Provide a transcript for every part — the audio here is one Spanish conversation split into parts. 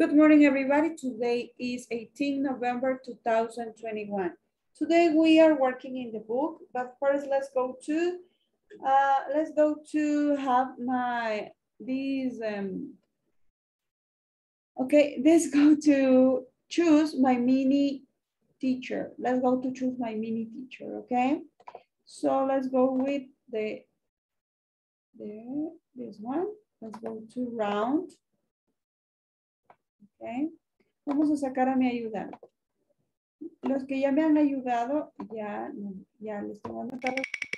Good morning, everybody. Today is 18 November 2021. Today we are working in the book, but first let's go to have let's go to choose my mini teacher. Let's go to choose my mini teacher, okay? So let's go with this one. Let's go to round. Okay. Vamos a sacar a mi ayudante. Los que ya me han ayudado, ya les tengo anotado.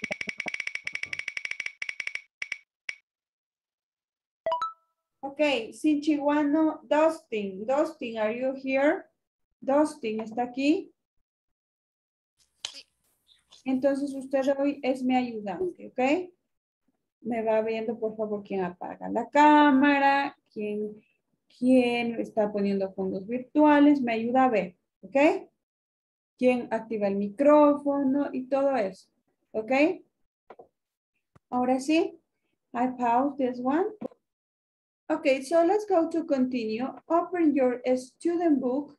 Ok, Sinchihuano, Dustin. Dustin, are you here? Dustin, ¿está aquí? Entonces usted hoy es mi ayudante, ¿ok? Me va viendo, por favor, quién apaga la cámara, quién está poniendo fondos virtuales, me ayuda a ver, ¿ok? Quién activa el micrófono y todo eso, ¿ok? Ahora sí, I pause this one. Okay, so let's go to continue. Open your student book.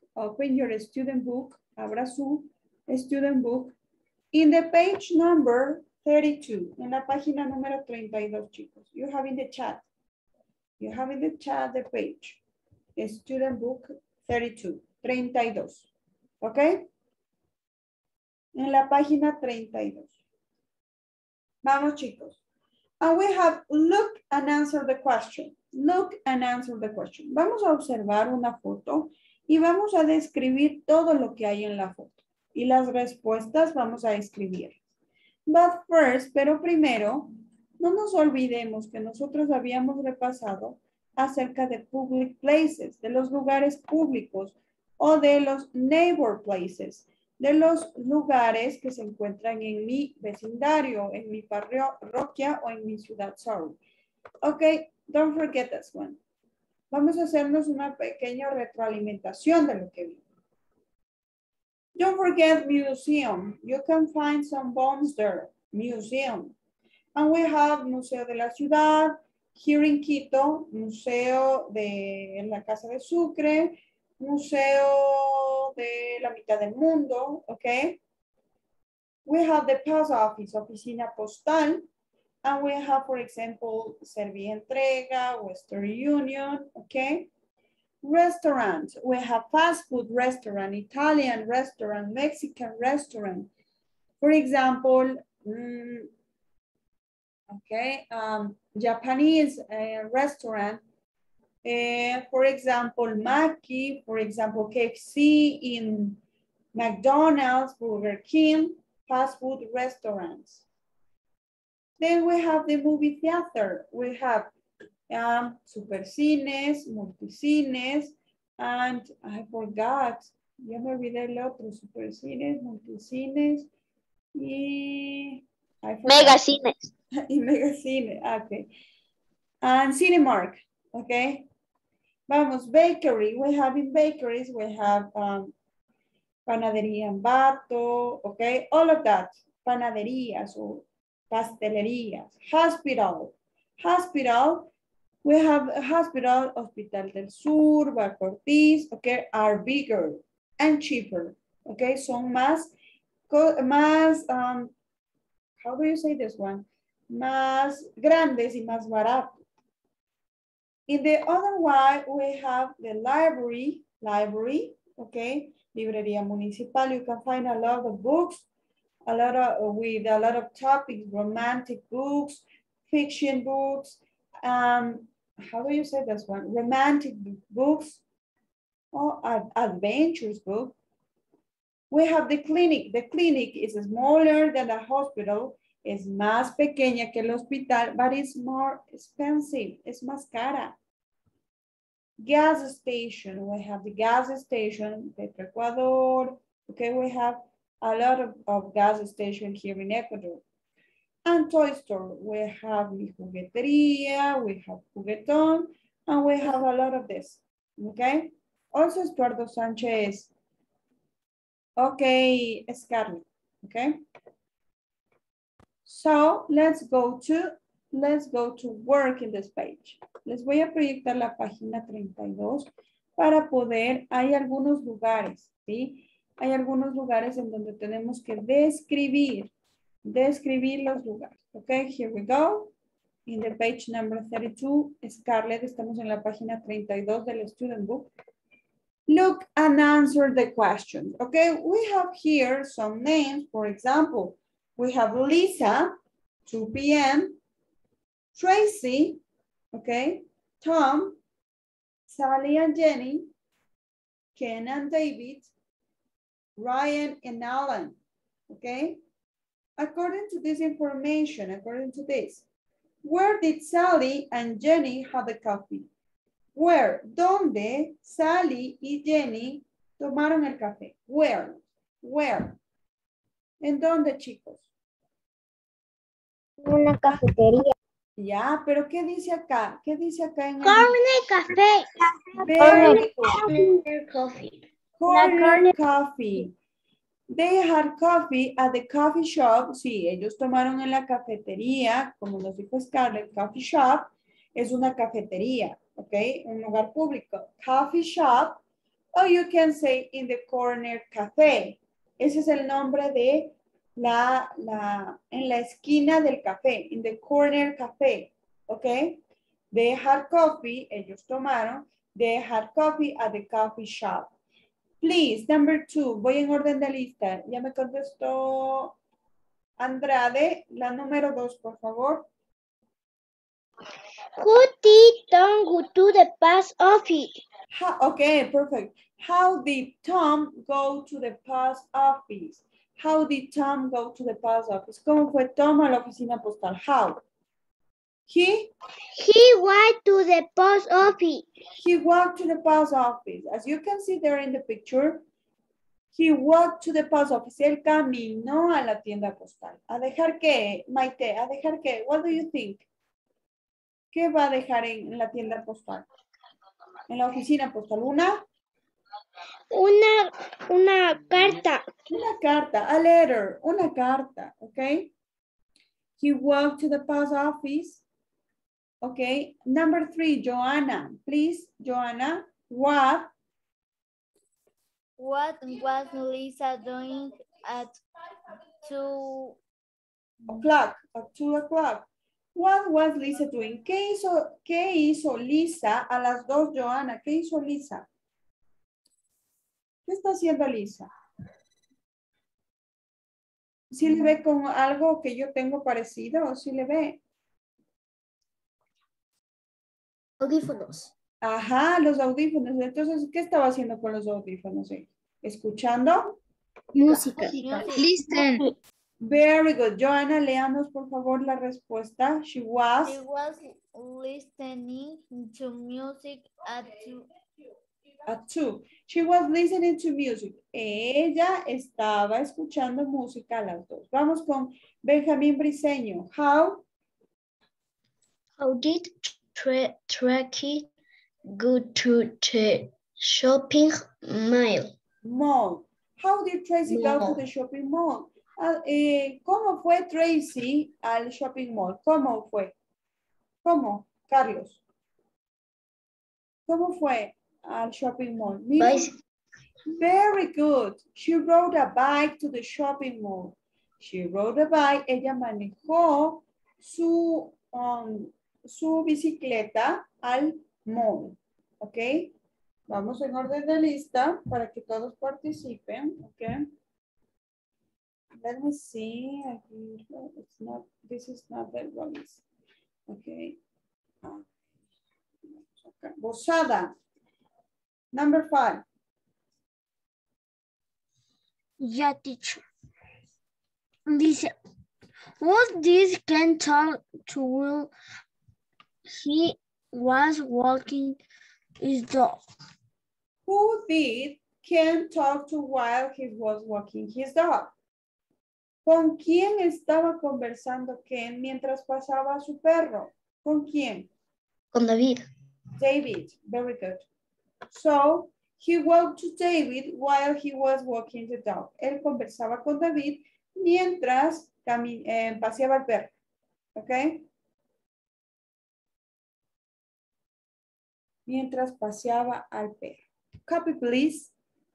Abra su student book. In the page number 32. En la página número 32, chicos. You have in the chat. You have in the chat the page. Student book 32. 32. Okay? En la página 32. Vamos, chicos. And we have look and answer the question. Look and answer the question. Vamos a observar una foto y vamos a describir todo lo que hay en la foto. Y las respuestas vamos a escribir. But first, pero primero, no nos olvidemos que nosotros habíamos repasado acerca de public places, de los lugares públicos o de los neighbor places, de los lugares que se encuentran en mi vecindario, en mi parroquia o en mi ciudad, sorry. Ok, don't forget this one. Vamos a hacernos una pequeña retroalimentación de lo que vimos. Don't forget museum. You can find some bones there. Museum. And we have Museo de la Ciudad. Here in Quito, Museo de la Casa de Sucre. Museo de la Mitad del Mundo. Okay. We have the post office, Oficina Postal. And we have, for example, Servientrega, Western Union. Okay. Restaurants, we have fast food restaurant, Italian restaurant, Mexican restaurant. For example, Japanese restaurant. For example, Maki, for example, KFC, in McDonald's, Burger King, fast food restaurants. Then we have the movie theater. We have supercines, multicines, and I forgot, ya me olvidé el otro, supercines, multicines, y Megacines. y megacine, okay. And Cinemark, okay. Vamos, bakery, we have in bakeries, we have panadería en Bato, okay, all of that, panaderías or pastelerías, hospital, we have a hospital, Hospital del Sur, Barco Ortiz, okay, are bigger and cheaper, okay, son más, how do you say this one? Más grandes y más baratos. In the other one, we have the library, okay, librería municipal. You can find a lot of books, with a lot of topics, romantic books, fiction books, how do you say this one? Romantic books or adventures book. We have the clinic. The clinic is smaller than the hospital. Es más pequeña que el hospital, but it's more expensive. Es más cara. Gas station. We have the gas station, Petroecuador. Okay, we have a lot of gas station here in Ecuador. And toy store, we have Mi Juguetería, we have Juguetón, and we have a lot of this, okay? Also Estuardo Sánchez, okay, Scarlett, okay? So let's go to work in this page. Les voy a proyectar la página 32 para poder, hay algunos lugares, ¿sí? Hay algunos lugares en donde tenemos que describir los lugares. Ok, here we go. In the page number 32, Scarlett, estamos en la página 32 del student book. Look and answer the questions. Okay, we have here some names. For example, we have Lisa, 2 p.m., Tracy, okay, Tom, Sally and Jenny, Ken and David, Ryan and Alan, okay? According to this information, according to this, where did Sally and Jenny have the coffee? Where? ¿Dónde Sally y Jenny tomaron el café? Where? Where? ¿En dónde, chicos? Una cafetería. Ya, pero ¿qué dice acá? ¿Qué dice acá en el... Corner café. Very good. Corner coffee. Corner coffee. They had coffee at the coffee shop. Sí, ellos tomaron en la cafetería, como nos dijo Scarlett, coffee shop es una cafetería, ¿ok? Un lugar público. Coffee shop, or you can say in the corner café. Ese es el nombre de en la esquina del café, in the corner café, ¿ok? They had coffee, ellos tomaron, they had coffee at the coffee shop. Please, number 2, voy en orden de lista. Ya me contestó Andrade, la número 2, por favor. Who did Tom go to the post office? Okay, perfect. How did Tom go to the post office? How did Tom go to the post office? ¿Cómo fue Tom a la oficina postal? How? He went to the post office. He walked to the post office. As you can see there in the picture, he walked to the post office. Él caminó a la tienda postal. ¿A dejar qué, Maite? ¿A dejar qué? What do you think? ¿Qué va a dejar en la tienda postal? En la oficina postal. ¿Una? Una carta. Una carta. A letter. Una carta. Okay. He walked to the post office. Okay. Number 3, Joanna. Please, Joanna. What was Lisa doing at 2 o'clock? At 2 o'clock. What was Lisa doing? ¿Qué hizo Lisa a las 2, Joanna? ¿Qué hizo Lisa? ¿Qué está haciendo Lisa? ¿Sí le ve con algo que yo tengo parecido o sí le ve? audífonos? Ajá, los audífonos. Entonces, ¿qué estaba haciendo con los audífonos? ¿Escuchando? Música. Listen. Very good. Joanna, leamos por favor la respuesta. She was listening to music at 2. She was listening to music. Ella estaba escuchando música a las 2. Vamos con Benjamín Briceño. How did Tracy go to the shopping mall? How did Tracy go to the shopping mall? ¿Cómo fue Tracy al shopping mall? ¿Cómo fue? ¿Cómo, Carlos? ¿Cómo fue al shopping mall? Bicycle. Very good. She rode a bike to the shopping mall. She rode a bike. Ella manejó su bicicleta al mall. ¿Ok? Vamos en orden de lista para que todos participen. ¿Ok? Let me see. It's not, this is not the one. Okay. Bosada. Number 5. Yeah, teacher. Dice, was this Ken talk to Will? He was walking his dog. Who did Ken talk to while he was walking his dog? ¿Con quién estaba conversando Ken mientras pasaba a su perro? ¿Con quién? Con David. David. Very good. So, he walked to David while he was walking the dog. Él conversaba con David mientras paseaba el perro. ¿Ok? mientras paseaba al perro. Copy, please.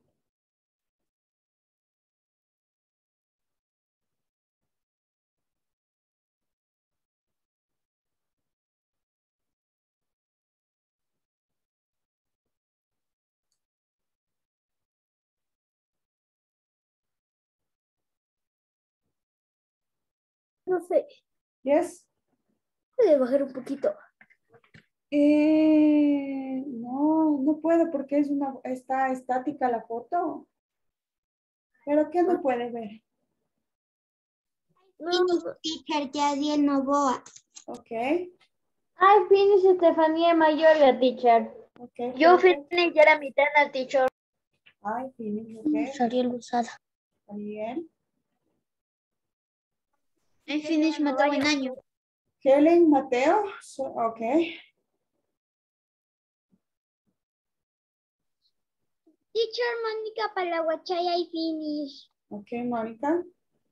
No sé, Yes. puede bajar un poquito. No puedo porque está estática la foto. ¿Pero qué no puede ver? No. Teacher Yadiel Novoa. Ok. I finished Estefanía Mayorga, teacher. Ok. Yo perfect. finished ya la mitad, teacher. I finish. Ok. Ariel Lozada. Bien. I finished Mateo Buenaño. Helen Mateo. Ok. Teacher Mónica Palaguachay, I finish. Ok, Mónica.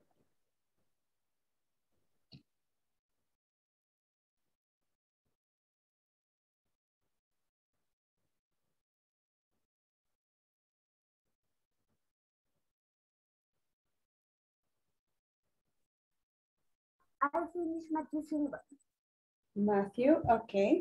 I finished Matthew Silva. Matthew. Ok.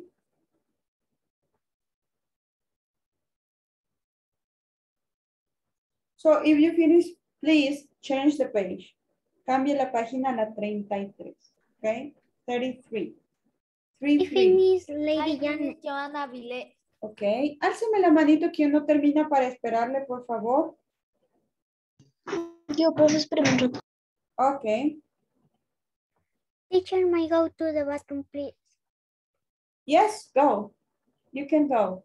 So if you finish, please change the page. Cambie la página a la 33. Ok. 33. I 33. finish I Lady Janet. finished Joana Vilés. Ok. Álceme la manito quien no termina para esperarle, por favor. Yo, profe, espérame un rato. Ok. Teacher, may go to the bathroom, please. Yes, go. You can go.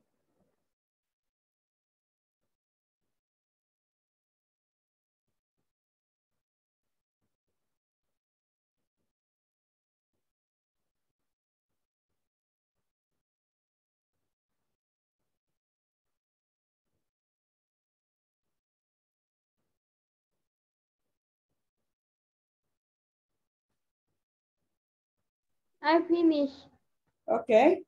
I finished. Ok.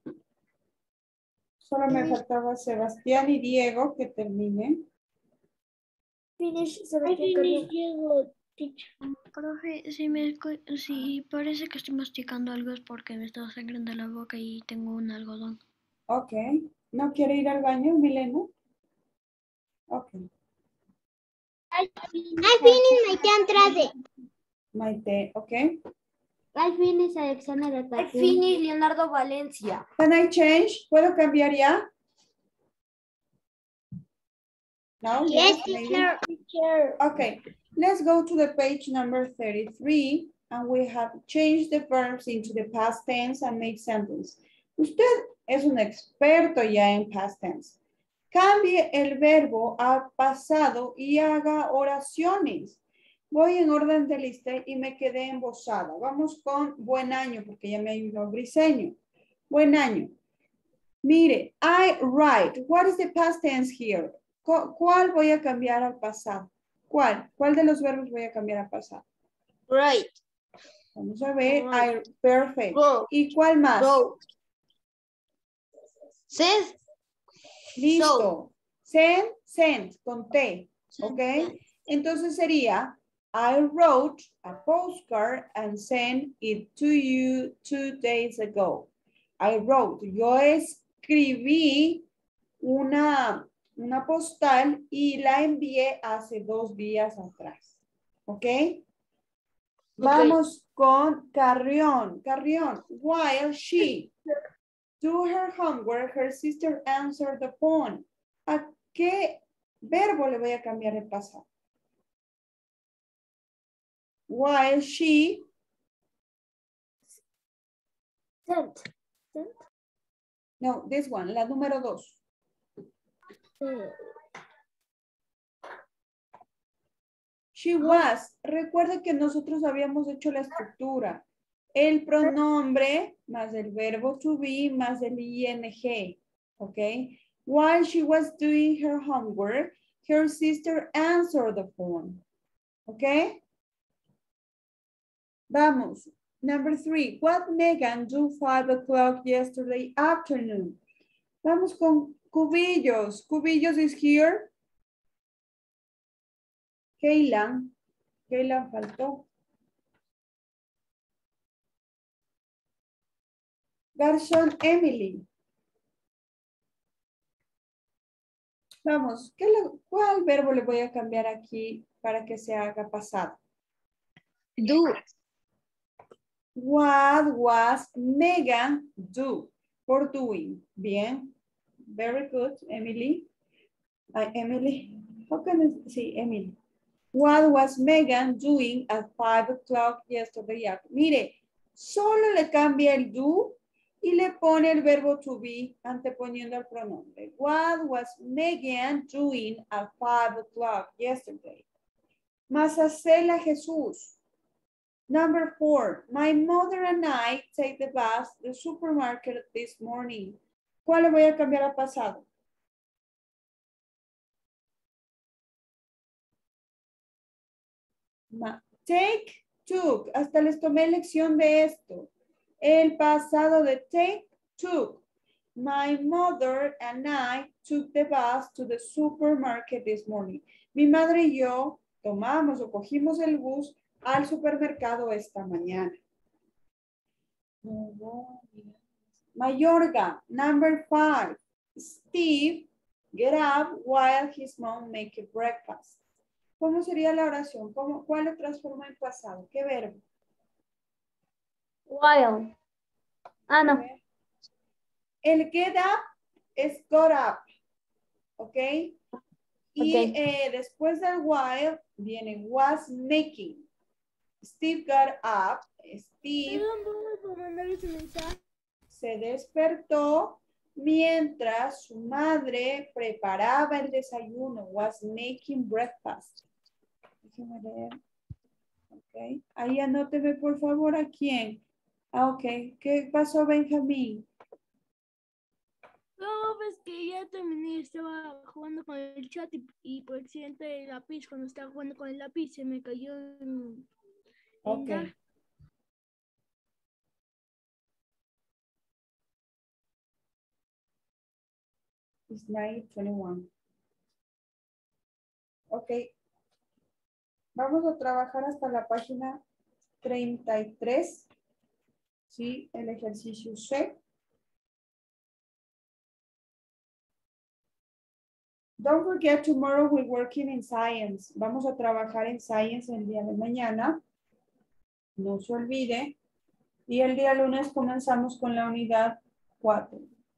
Solo me faltaba Sebastián y Diego que terminen. Finish Sebastián Carrión. Diego, teacher. Profe, si parece que estoy masticando algo es porque me está sangrando la boca y tengo un algodón. Ok. ¿No quiere ir al baño, Milena? Ok. I finish Maite Andrade. Maite, ok. I finish Alexander I Atacú. finished Leonardo Valencia. Can I change? ¿Puedo cambiar ya? No? Yes, Maybe? teacher. Okay, let's go to the page number 33 and we have changed the verbs into the past tense and made sentence. Usted es un experto ya en past tense. Cambie el verbo a pasado y haga oraciones. Voy en orden de lista y me quedé embosada. Vamos con buen año porque ya me ayudó Briseño. Buen año. Mire, I write. What is the past tense here? ¿Cuál voy a cambiar al pasado? ¿Cuál? ¿Cuál de los verbos voy a cambiar al pasado? Right. Vamos a ver. Right. Perfect. Go. ¿Y cuál más? Go. Send. Listo. Send, con T. ¿Ok? Entonces sería, I wrote a postcard and sent it to you 2 days ago. I wrote. Yo escribí una postal y la envié hace 2 días atrás. ¿Ok? Vamos con Carrión. Carrión, while she do her homework, her sister answered the phone. ¿A qué verbo le voy a cambiar el pasado? While she Sent. no, this one, la número 2. She was. Recuerda que nosotros habíamos hecho la estructura. El pronombre más el verbo to be más el ing. ¿Ok? While she was doing her homework, her sister answered the phone. ¿Ok? Vamos. Number 3. What Megan do 5 o'clock yesterday afternoon? Vamos con Cubillos. Cubillos is here. Kaylan. Kaylan faltó. Garzón Emily. Vamos, ¿cuál verbo le voy a cambiar aquí para que se haga pasado? Do. What was Megan do? For doing. Bien. Very good, Emily. Emily. How can I say Emily? What was Megan doing at 5 o'clock yesterday? Mire, solo le cambia el do y le pone el verbo to be anteponiendo el pronombre. What was Megan doing at 5 o'clock yesterday? Mazacela Jesús. Number 4, my mother and I take the bus to the supermarket this morning. ¿Cuál le voy a cambiar a pasado? Take, took. Hasta les tomé lección de esto. El pasado de take, took. My mother and I took the bus to the supermarket this morning. Mi madre y yo tomamos o cogimos el bus al supermercado esta mañana. Mayorga, number 5. Steve get up while his mom make breakfast. ¿Cómo sería la oración? ¿Cuál lo transforma en pasado? ¿Qué verbo? While. Ah, no. El get up es got up. ¿Ok? Y después del while viene was making. Steve got up. Steve se despertó mientras su madre preparaba el desayuno. Was making breakfast. Déjeme leer. Ok. Ahí anóteme por favor a quién. Ah, ok. ¿Qué pasó, Benjamín? No, pues que ya terminé, estaba jugando con el chat y por accidente el lápiz, cuando estaba jugando con el lápiz, se me cayó en Ok. It's 9:21. Ok. Vamos a trabajar hasta la página 33. Sí, el ejercicio C. Don't forget, tomorrow we're working in science. Vamos a trabajar en science el día de mañana. No se olvide. Y el día lunes comenzamos con la unidad 4.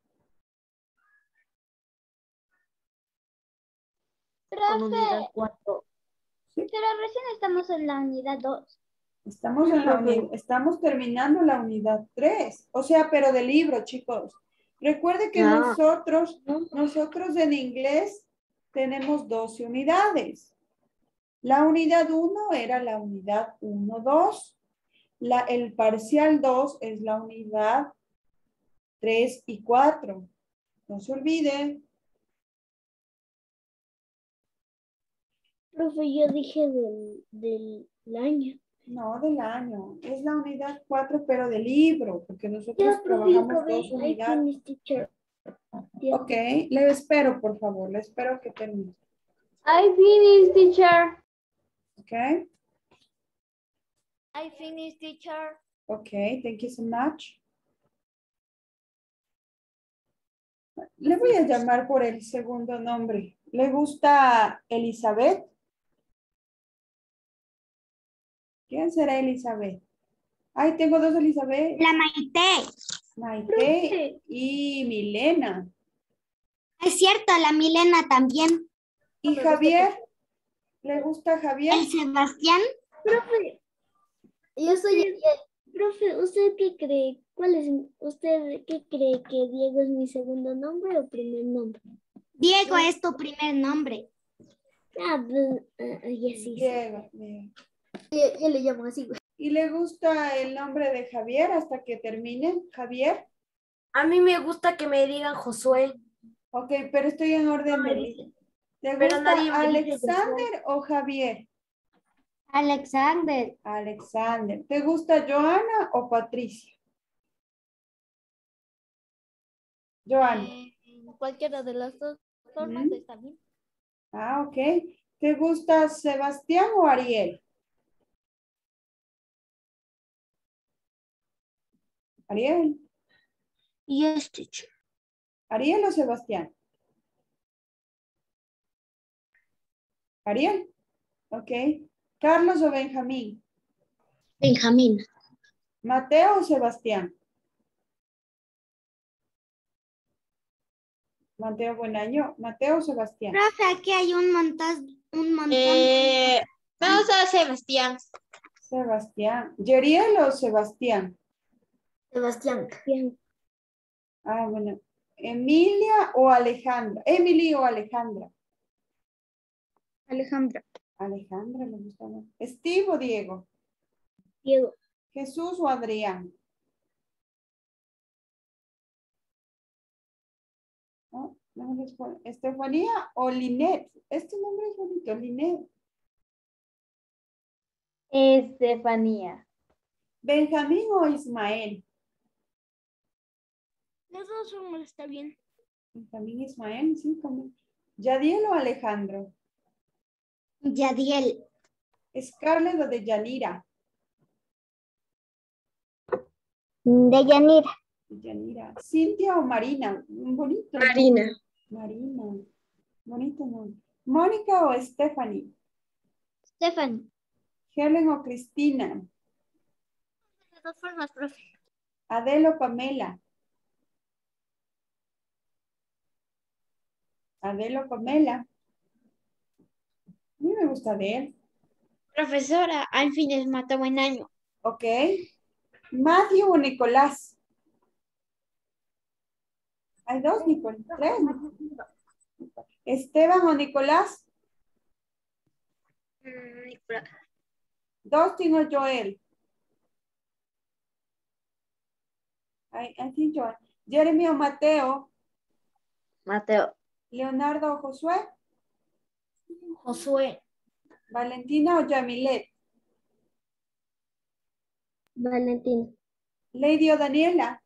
Profe, Unidad 4. pero recién estamos en la unidad 2. Estamos terminando la unidad 3. O sea, pero de libro, chicos. Recuerde que nosotros en inglés tenemos 12 unidades. La unidad 1 era la unidad 1-2. El parcial 2 es la unidad 3 y 4. No se olvide. Profe, yo dije del año. No, del año. Es la unidad 4, pero de libro, porque nosotros trabajamos 2 unidades. Ok, le espero, por favor. Le espero que termine. I finished, teacher. Ok. I finished, teacher. Ok, thank you so much. Le voy a llamar por el segundo nombre. ¿Le gusta Elizabeth? ¿Quién será Elizabeth? Ay, tengo 2 Elizabeth. La Maite. Maite y Milena. Es cierto, la Milena también. ¿Y Javier? ¿Le gusta Javier? El Sebastián. Profe, Yo soy profe, ¿usted qué cree? ¿Usted qué cree que Diego es mi segundo nombre o primer nombre? Diego es tu primer nombre. Ah, ya sí. Diego, bien. yo le llamo así. ¿Y le gusta el nombre de Javier hasta que termine? Javier. A mí me gusta que me digan Josué. Ok, pero estoy en orden de lista. ¿Te Pero gusta nadie me dice Alexander o Javier? Alexander. Alexander. ¿Te gusta Joana o Patricia? Joana. cualquiera de las dos formas está bien. Ah, ok. ¿Te gusta Sebastián o Ariel? Ariel. Yes, teacher. ¿Ariel o Sebastián? Ariel. Ok. ¿Carlos o Benjamín? Benjamín. ¿Mateo o Sebastián? Mateo, buen año. ¿Mateo o Sebastián? Profe, aquí hay un montón. Vamos a Sebastián. Sebastián. ¿Yeriel o Sebastián? Sebastián. Bien. Ah, bueno. ¿Emilia o Alejandra? ¿Emily o Alejandra? Alejandra. Alejandra me gusta más. ¿Steve o Diego? Diego. ¿Jesús o Adrián? No, no me responde. ¿Estefanía o Linet? Este nombre es bonito, Linet. Estefanía. ¿Benjamín o Ismael? Los dos formas está bien. Benjamín, Ismael, sí, como. ¿Yadiel o Alejandro? Yadiel. ¿Scarlett o Deyanira? Deyanira. Deyanira. ¿Cintia o Marina? Bonito. Marina. Marina. Bonito nombre. ¿Mónica o Stephanie? Stefan. ¿Helen o Cristina? De dos formas, profe. ¿Adele o Pamela? Adele o Pamela. A mí me gusta Adele. Profesora, al fin es mata buen año. Ok. ¿Matthew o Nicolás? Hay dos Nicolás. Tres. ¿Esteban o Nicolás? Nicolás. Dustin o Joel. I think Joel. Jeremy o Mateo. Mateo. Leonardo o Josué. Josué. Valentina o Yamilet. Valentina. Lady o Daniela.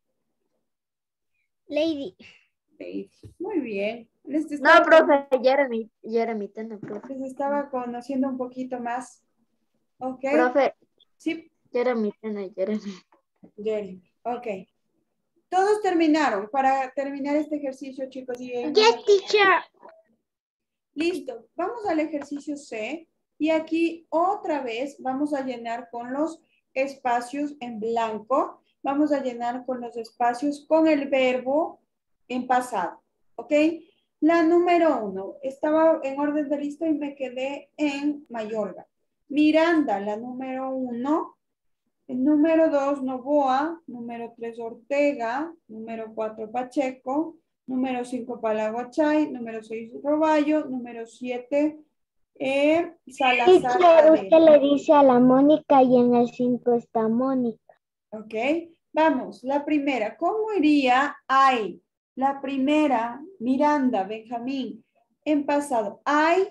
Lady. Lady. Muy bien. Les No, estaba, profe, Jeremy. Jeremy, no, profe. les estaba conociendo un poquito más. Ok. Profe, Sí, Jeremy, no, Jeremy. Jeremy. Ok. Todos terminaron. Para terminar este ejercicio, chicos. Yes, teacher. Listo. Vamos al ejercicio C. Y aquí otra vez vamos a llenar con los espacios en blanco. Vamos a llenar con los espacios con el verbo en pasado. ¿Ok? La número 1. Estaba en orden de lista y me quedé en Mayorga. Miranda, la número 1. El número 2, Novoa. Número 3, Ortega. Número 4, Pacheco. Número 5, Palaguachay. Número 6, Roballo. Número 7, Salazar. Teacher, usted le dice a la Mónica y en el 5 está Mónica. Ok, vamos. La primera, ¿cómo iría I? La primera, Miranda, Benjamín, en pasado. I,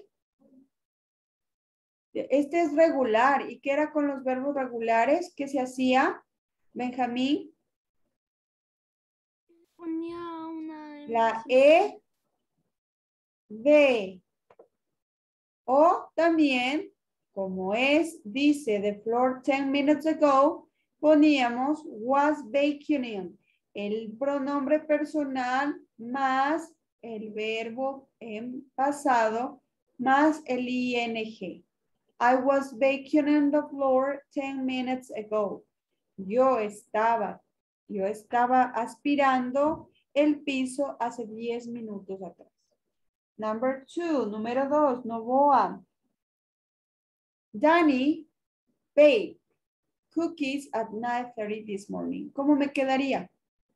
este es regular. ¿Y qué era con los verbos regulares? ¿Qué se hacía, Benjamín? Ponía una... La E, D. O también, como dice the floor 10 minutes ago, poníamos was baking, el pronombre personal más el verbo en pasado más el ing. I was baking on the floor 10 minutes ago. Yo estaba aspirando el piso hace 10 minutos atrás. Number 2, número 2, Novoa. Danny baked cookies at 9:30 this morning. ¿Cómo me quedaría?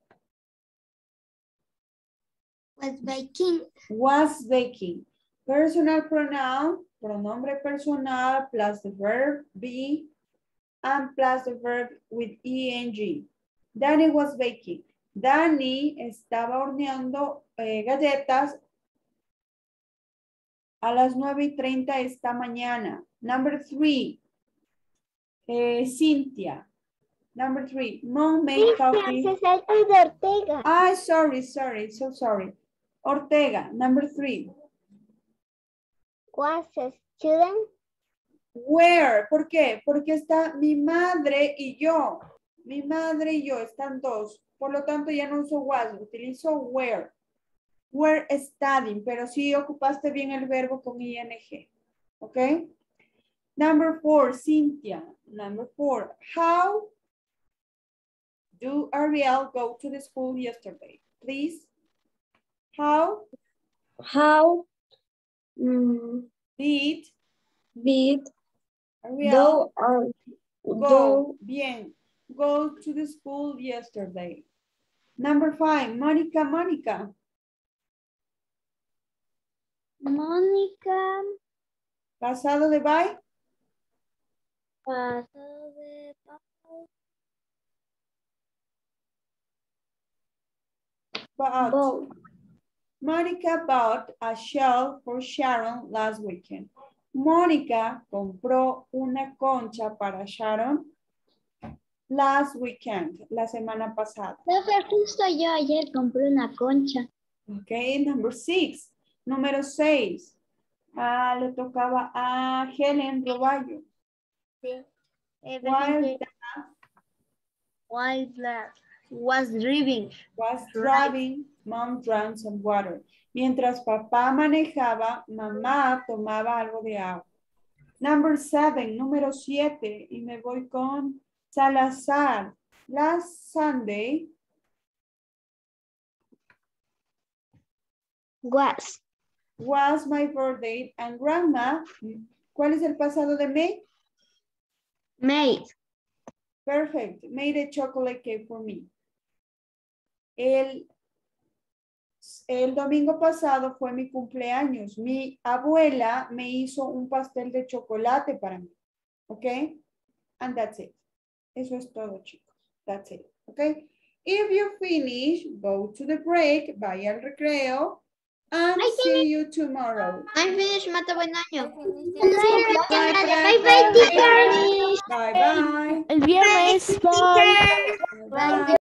Was baking. Was baking. Personal pronoun, pronombre personal plus the verb be and plus the verb with ing. Danny was baking. Danny estaba horneando galletas a las 9:30 esta mañana. Number 3, Cynthia. Number 3, Mom made coffee. Se salta de Ortega. Ah, sorry, so sorry. Ortega, number 3. Was a student. Where, ¿por qué? Porque está mi madre y yo. Mi madre y yo están dos. Por lo tanto, ya no uso was, utilizo where. Were studying, pero sí ocupaste bien el verbo con ing. ¿Ok? Number 4, Cynthia. Number 4, how do Ariel go to the school yesterday? Please. How did Ariel go? Bien. Go to the school yesterday. Number 5, Monica. Mónica. Pasado de by. Pasado de Bought. Monica bought a shell for Sharon last weekend. Mónica compró una concha para Sharon last weekend, la semana pasada. Justo yo ayer compré una concha. Ok, number 6. Número 6. Le tocaba a Helen Roballo. Sí. While Was driving. mom drank some water. Mientras papá manejaba, mamá tomaba algo de agua. Number 7, número 7. Y me voy con Salazar. Last Sunday. Was my birthday. And grandma, ¿cuál es el pasado de May? Made. Perfect. Made a chocolate cake for me. El domingo pasado fue mi cumpleaños. Mi abuela me hizo un pastel de chocolate para mí. ¿Ok? And that's it. Eso es todo, chicos. That's it. ¿Ok? If you finish, go to the break, vaya al recreo, and see you tomorrow. I'm finished, Mata, buen año. Bye, bye. El viernes. Bye. Bye.